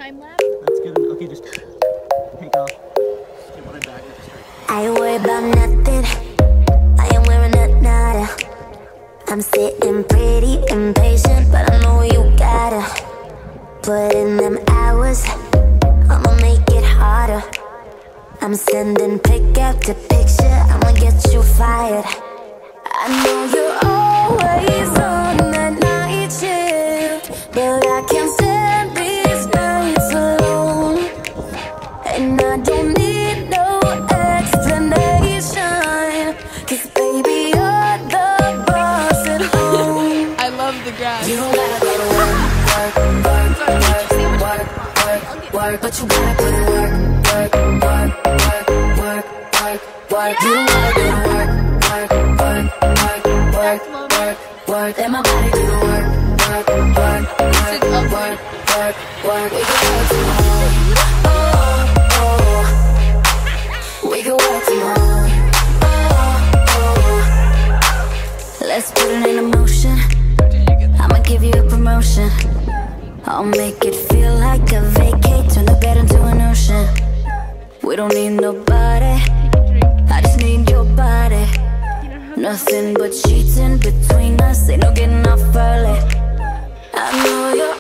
time lapse. That's good. Okay, just take off. Get one back. I ain't worried about nothing. I am wearing a nada. I'm sitting pretty impatient, but I know you gotta put in them hours. I'ma make it harder. I'm sending pick after picture. I'ma get you fired. I know you're always on that night shift, but I can't stand these nights alone. And I don't need no explanation, 'cause baby, you're the boss at home. I love the grass. You don't gotta go to work, work, work, work, work, work, work, but you gotta put in work, work, work, work, work, work, work. You don't gotta go to work, work, work, work, work, work, work. Let my body do the work, work, work, work, work, work, work. We can work from home. Oh, oh. We can work from home. Oh, oh. Let's put it in motion. I'ma give you a promotion. I'll make it feel like a vacate. Turn the bed into an ocean. We don't need nobody, I just need your body. Nothing but sheets in between us, ain't no getting off early.